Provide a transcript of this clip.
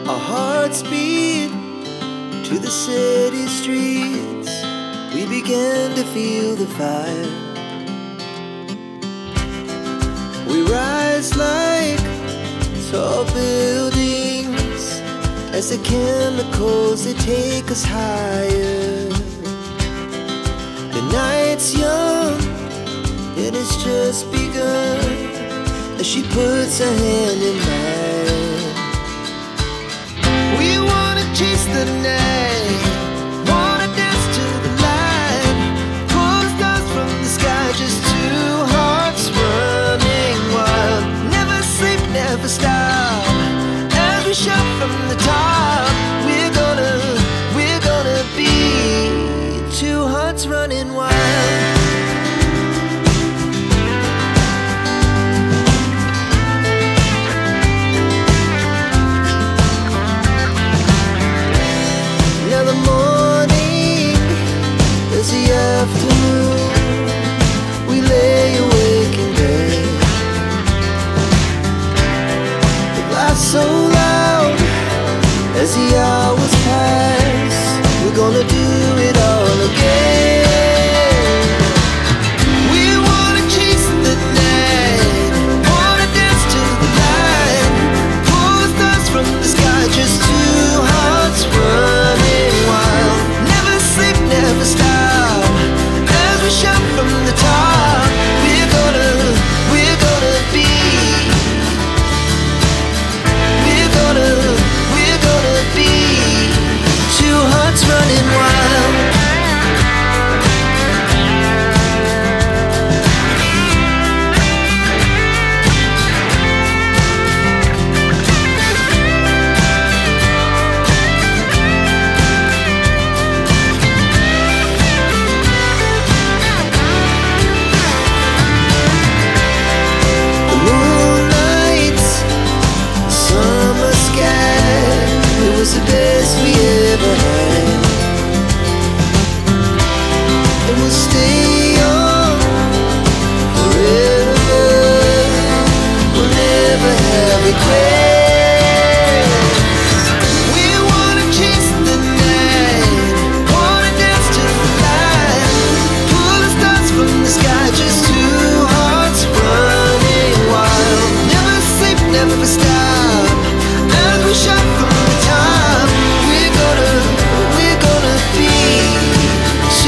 Our hearts beat to the city streets. We began to feel the fire. We rise like tall buildings as the chemicals, they take us higher. The night's young and it's just begun as she puts her hand in mine. We wanna chase the night, wanna dance to the light, pull the stars from the sky, just two hearts running wild. Never sleep, never stop, as we shout from the top. We're gonna be two hearts running wild. Now the morning is the afternoon. We lay awake in bed. It laughs so loud as the hours pass. We're gonna do